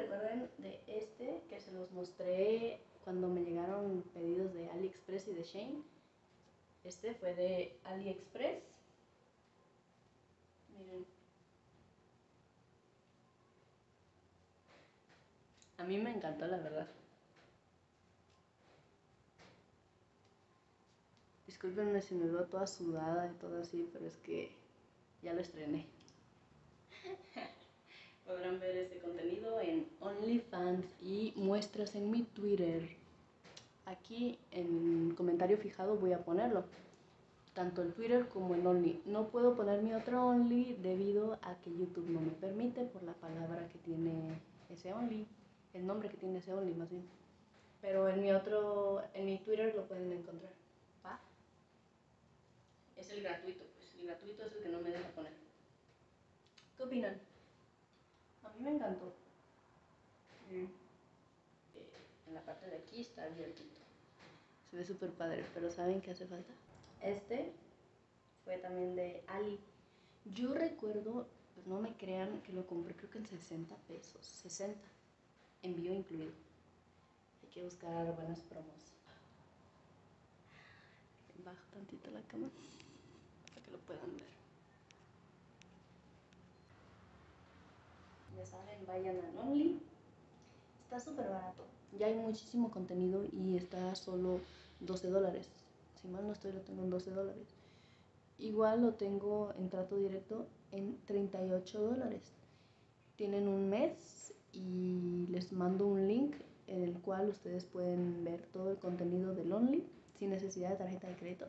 recuerden de este que se los mostré cuando me llegaron pedidos de AliExpress y de Shein. Este fue de AliExpress. Miren. A mí me encantó, la verdad. Discúlpenme si me veo toda sudada y todo así, pero es que ya lo estrené. Podrán ver este contenido en OnlyFans y muestras en mi Twitter. Aquí en el comentario fijado voy a ponerlo, tanto el Twitter como el Only. No puedo poner mi otro Only debido a que YouTube no me permite por la palabra que tiene ese Only, el nombre que tiene ese Only más bien. Pero en mi Twitter lo pueden encontrar. ¿Va? Es el gratuito, pues. El gratuito es el que no me deja poner. ¿Qué opinan? A mí me encantó. En la parte de aquí está abiertito. Se ve súper padre, pero ¿saben qué hace falta? Este fue también de Ali. Yo recuerdo, pues no me crean, que lo compré creo que en 60 pesos. 60. Envío incluido. Hay que buscar buenas promos. Bajo tantito la cama para que lo puedan ver. Ya saben, vayan a Only. Está súper barato. Ya hay muchísimo contenido y está solo $12. Si mal no estoy, lo tengo en $12. Igual lo tengo en trato directo en $38. Tienen un mes y les mando un link en el cual ustedes pueden ver todo el contenido del Only sin necesidad de tarjeta de crédito.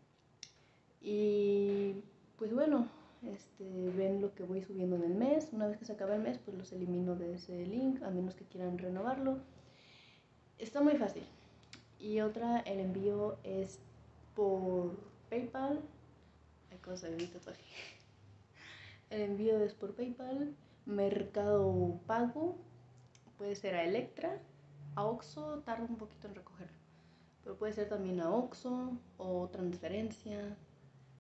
Y pues bueno, ven lo que voy subiendo en el mes. Una vez que se acaba el mes, pues los elimino de ese link, a menos que quieran renovarlo. Está muy fácil. Y otra, el envío es por PayPal. Hay cosas de mi tatuaje. El envío es por PayPal, Mercado Pago, puede ser a Electra, a Oxxo tarda un poquito en recogerlo, pero puede ser también a Oxxo o transferencia,